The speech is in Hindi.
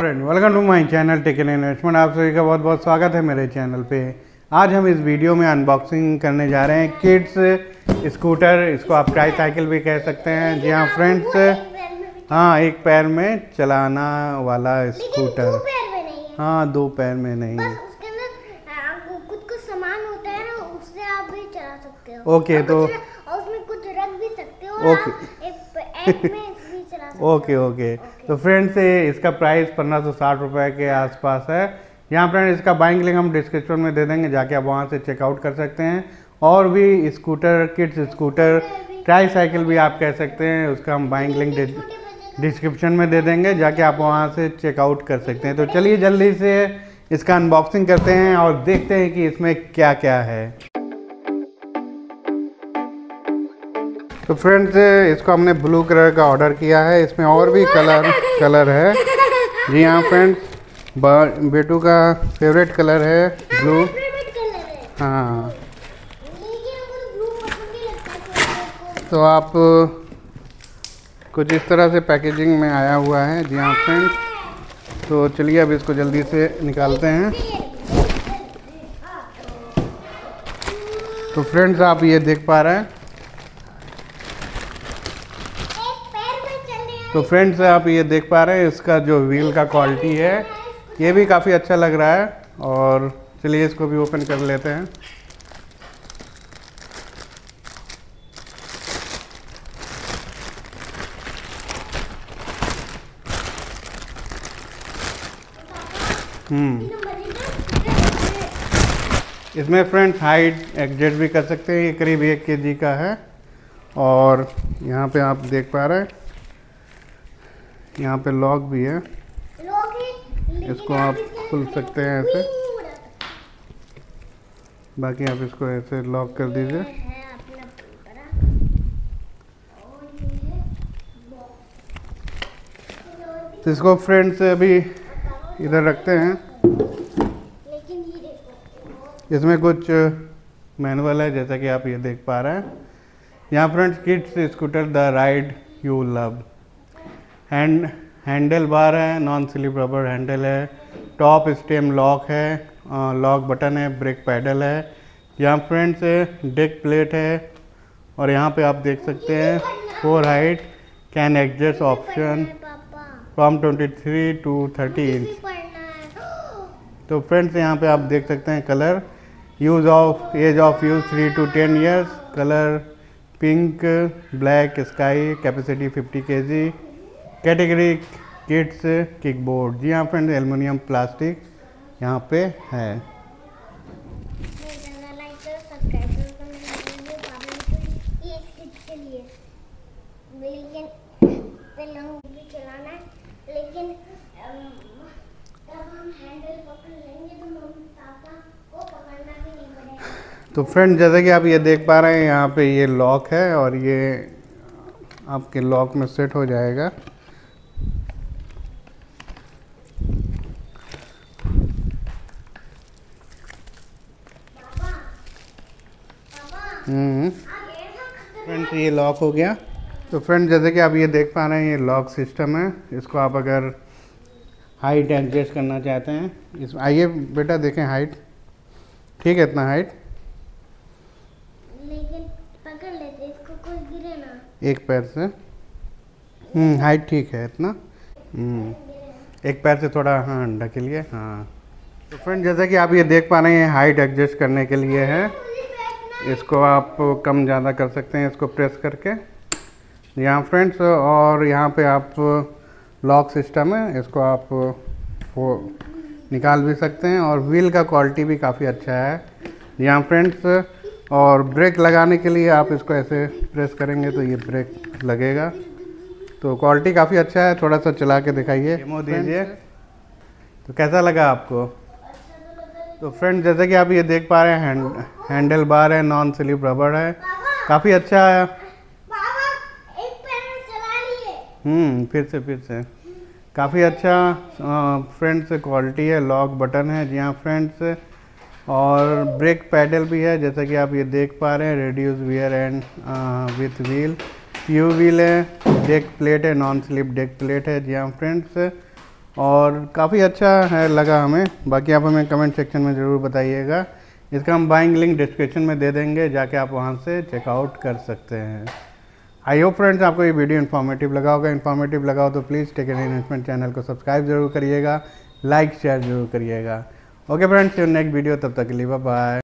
Friend, welcome to my channel tech and investment. आप सभी का बहुत बहुत स्वागत है मेरे चैनल पे। आज हम इस वीडियो में अनबॉक्सिंग करने जा रहे हैं किड्स स्कूटर। इसको आप ट्राई साइकिल भी कह सकते हैं। जी हाँ फ्रेंड्स, हाँ एक पैर में चलाना वाला स्कूटर। हाँ, दो पैर में नहीं। उसके अंदर कुछ सामान होता है ना, उससे आप भी चला सकते हो। ओके, तो उसमें कुछ रख भी सकते हो। ओके एक में भी चला सकते हो। ओके। तो फ्रेंड्स, इसका प्राइस 1560 रुपये के आसपास है। यहाँ फ्रेंड इसका बाइंग लिंक हम डिस्क्रिप्शन में दे देंगे, जाके आप वहाँ से चेकआउट कर सकते हैं। और भी scooter, kids scooter, tricycle भी आप कह सकते हैं, उसका हम बाइंग लिंक डिस्क्रिप्शन में दे देंगे, जाके आप वहाँ से चेकआउट कर सकते हैं। तो चलिए जल्दी से इसका अनबॉक्सिंग करते हैं और देखते हैं कि इसमें क्या क्या है। तो फ्रेंड्स, इसको हमने ब्लू कलर का ऑर्डर किया है। इसमें और भी कलर है। जी हाँ फ्रेंड्स, बेटू का फेवरेट कलर है ब्लू। हाँ, तो आप कुछ इस तरह से पैकेजिंग में आया हुआ है। जी हाँ फ्रेंड्स, तो चलिए अब इसको जल्दी से निकालते हैं। तो फ्रेंड्स, आप ये देख पा रहे हैं। तो फ्रेंड्स, आप ये देख पा रहे हैं, इसका जो व्हील का क्वालिटी है ये भी काफ़ी अच्छा लग रहा है। और चलिए इसको भी ओपन कर लेते हैं। इसमें फ्रेंड्स हाइट एडजस्ट भी कर सकते हैं। ये करीब 1 kg का है। और यहाँ पे आप देख पा रहे हैं, यहाँ पे लॉक भी है। इसको आप खुल सकते हैं ऐसे, बाकी आप इसको ऐसे लॉक कर दीजिए। तो इसको फ्रेंड्स अभी इधर रखते हैं। इसमें कुछ मैनुअल है, जैसा कि आप ये देख पा रहे हैं। यहाँ friends, kids scooter the ride you love. Handle bar है, नॉन स्लिप रबर हैंडल है, टॉप स्टेम लॉक है, लॉक बटन है, ब्रेक पैडल है। यहाँ फ्रेंड्स डेक प्लेट है। और यहाँ पे आप देख सकते हैं 4 height can adjust option from 23 to 30 inch. तो फ्रेंड्स, यहाँ पे आप देख सकते हैं colour, age of use 3 to 10 years, colour pink, black, sky, capacity 50 kg, category kids kickboard. जी हाँ फ्रेंड्स, एल्युमिनियम प्लास्टिक यहाँ पे है। तो फ्रेंड, जैसे कि आप ये देख पा रहे हैं, यहाँ पे ये लॉक है और ये आपके लॉक में सेट हो जाएगा। फ्रेंड्स, ये लॉक हो गया। तो फ्रेंड, जैसे कि आप ये देख पा रहे हैं, ये लॉक सिस्टम है। इसको आप अगर हाइट एडजस्ट करना चाहते हैं, इस आइए बेटा देखें हाइट ठीक है, इतना हाइट, लेकिन पकड़ लेते इसको, कोई गिरे ना। एक पैर से हाइट ठीक है इतना। एक पैर से थोड़ा हाँ ढके लिए। हाँ, तो फ्रेंड, जैसा कि आप ये देख पा रहे हैं, हाइट एडजस्ट करने के लिए है। इसको आप कम ज़्यादा कर सकते हैं इसको प्रेस करके। यहाँ फ्रेंड्स, और यहाँ पे आप लॉक सिस्टम है, इसको आप वो निकाल भी सकते हैं। और व्हील का क्वालिटी भी काफ़ी अच्छा है यहाँ फ्रेंड्स। और ब्रेक लगाने के लिए आप इसको ऐसे प्रेस करेंगे तो ये ब्रेक लगेगा। तो क्वालिटी काफ़ी अच्छा है। थोड़ा सा चला के दिखाइए, डेमो दीजिए। तो कैसा लगा आपको? तो फ्रेंड, जैसे कि आप ये देख पा रहे हैं, हैंडल बार है, नॉन स्लिप रबर है, काफ़ी अच्छा है। एक पैर में चला लिए। फिर से काफ़ी अच्छा फ्रेंड्स क्वालिटी है। लॉक बटन है। जी हाँ फ्रेंड्स, और ब्रेक पैडल भी है, जैसा कि आप ये देख पा रहे हैं। Reduce wear and with wheel, U wheel है, डेक प्लेट है, नॉन स्लिप डेक प्लेट है। जी हाँ फ्रेंड्स, और काफ़ी अच्छा है लगा हमें। बाकी आप हमें कमेंट सेक्शन में ज़रूर बताइएगा। इसका हम बाइंग लिंक डिस्क्रिप्शन में दे देंगे, जाके आप वहाँ से चेकआउट कर सकते हैं। आई होप फ्रेंड्स आपको ये वीडियो इन्फॉर्मेटिव लगा होगा। इन्फॉर्मेटिव लगा हो तो please take an investment channel को सब्सक्राइब जरूर करिएगा, लाइक शेयर जरूर करिएगा। ओके फ्रेंड्स, नेक्स्ट वीडियो, तब तक के लिए बाय बाय।